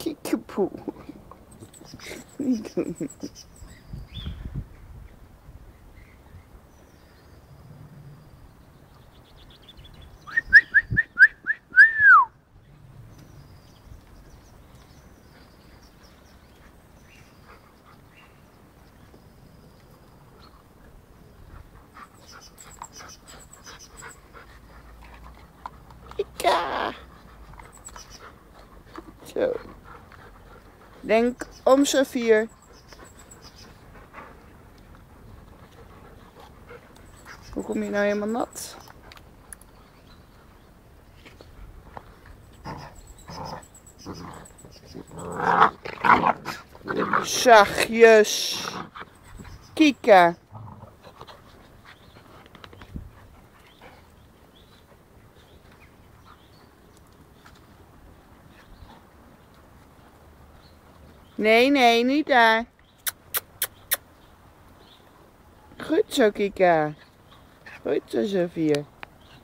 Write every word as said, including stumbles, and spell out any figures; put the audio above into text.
Kiekeboe. Niet doen. Kika. Zo. Denk om z'n vier. Hoe kom je nou helemaal nat? Zachtjes. Kika. Nee, nee, niet daar. Goed zo, Kika. Goed zo, Sophie.